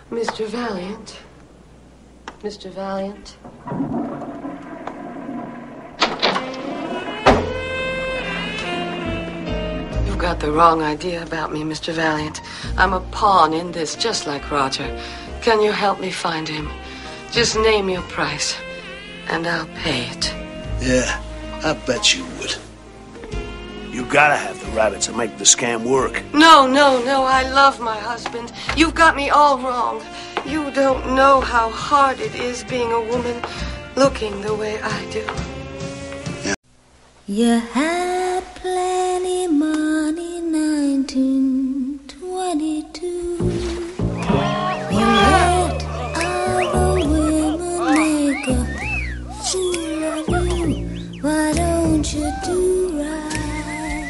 Mr. Valiant. Mr. Valiant. You've got the wrong idea about me, Mr. Valiant. I'm a pawn in this, just like Roger. Can you help me find him? Just name your price, and I'll pay it. Yeah, I bet you would. You gotta have the rabbit to make the scam work. No, I love my husband. You've got me all wrong. You don't know how hard it is being a woman looking the way I do. Yeah. You had plenty money, 1922. You let other women make a fool of you. Why don't you do right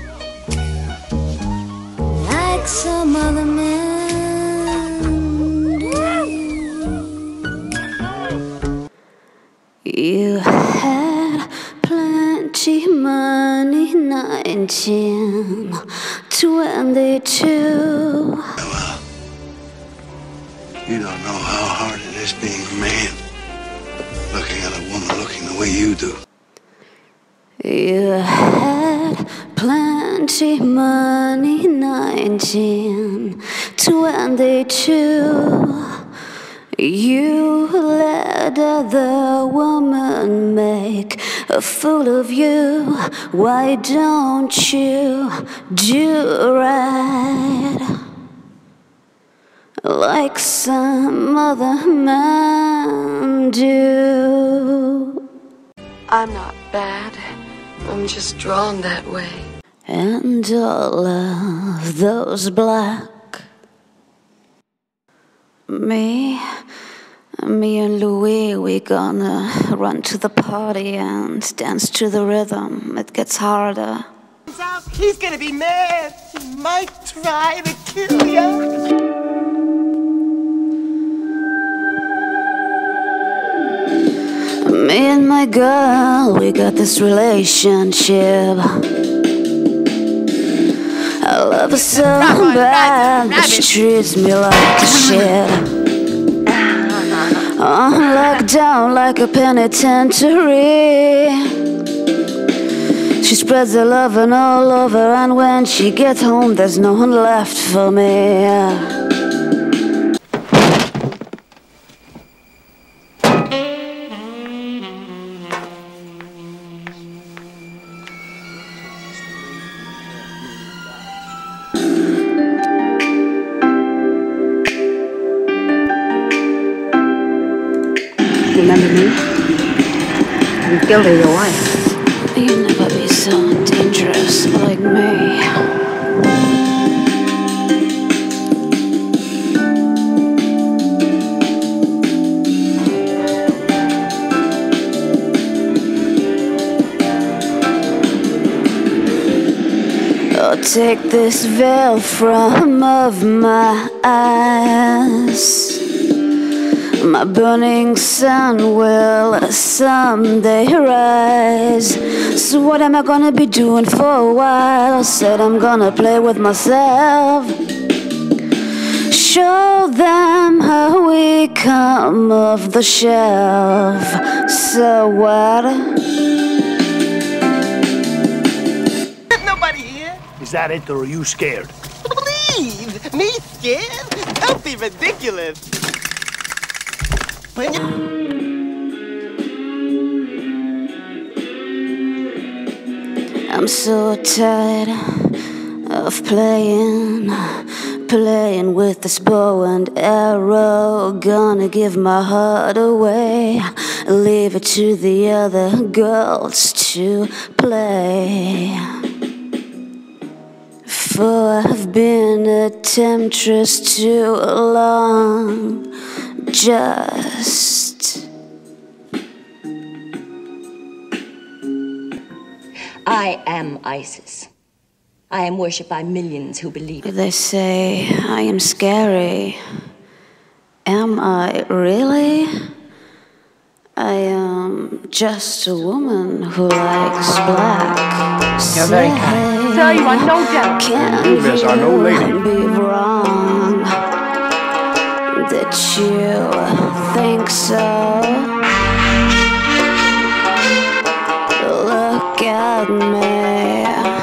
like some other men do? You had plenty money, 1922. Well, you don't know how hard it is being a man, looking at a woman looking the way you do. You had plenty money, 1922. You let other woman make a fool of you. Why don't you do right like some other man do? I'm not bad. I'm just drawn that way. And all of those black. Me and Louis, we gonna run to the party and dance to the rhythm. It gets harder. He's gonna be mad. He might try to kill you. Me and my girl, we got this relationship. I love her so bad, but she treats me like a shit. Locked down like a penitentiary. She spreads her loving all over, and when she gets home, there's no one left for me. Remember me? I'm Gilda, your wife. You'll never be so dangerous like me. Oh, take this veil from off my eyes. My burning sun will someday rise. So what am I gonna be doing for a while? Said I'm gonna play with myself. Show them how we come off the shelf. So what? There's nobody here. Is that it, or are you scared? Please, me scared? Don't be ridiculous. I'm so tired of playing with this bow and arrow. Gonna give my heart away, leave it to the other girls to play. For I've been a temptress too long. Just I am Isis. I am worshipped by millions who believe it. They say I am scary. Am I really? I am just a woman who likes black. You're very kind. Sir, you are no doubt. Can't Yes, our old lady. be wrong. that you think so. Look at me,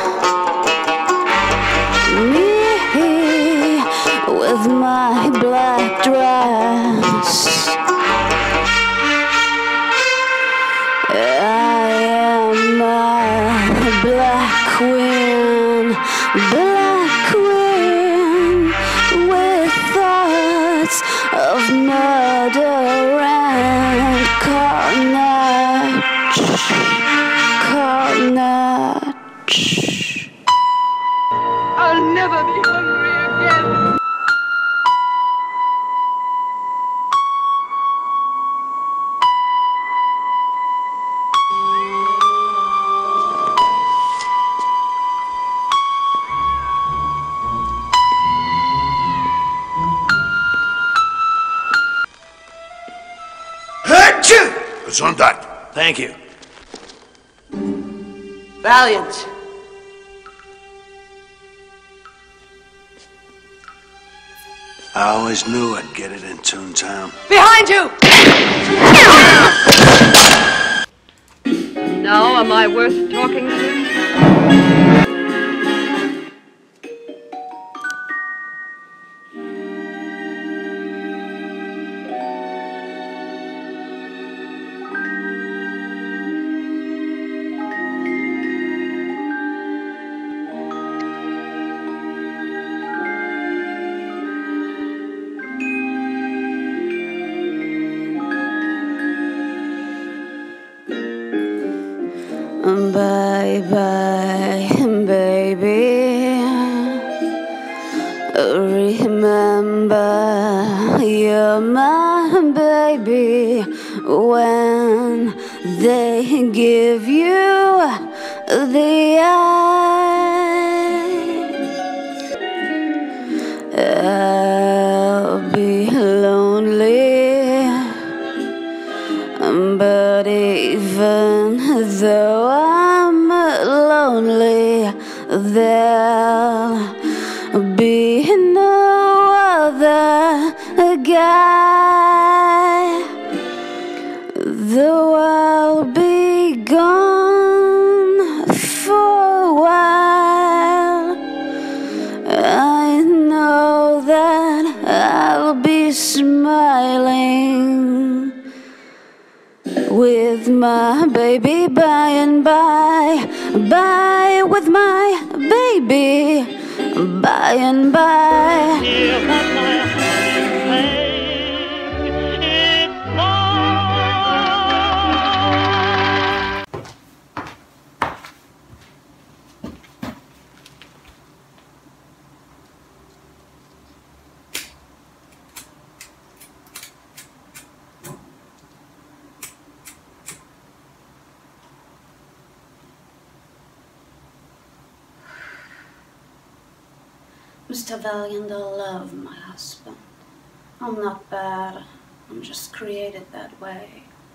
with my black dress. I am a black queen, with thoughts of murder and carnage. I'll never be hungry again. Gesundheit. Thank you. Valiant. I always knew I'd get it in Toontown. Behind you! Now am I worth talking to? Bye bye, baby. Remember, you're my baby. When they give you the eye, I'll be lonely. But even though I'm lonely, there'll be no other guy. Though I'll be gone for a while, I know that I'll be smiling with my baby by and by, with my baby by and by. Hear what my heart is saying, it's love. Mr. Valiant, I love my husband. I'm not bad, I'm just created that way.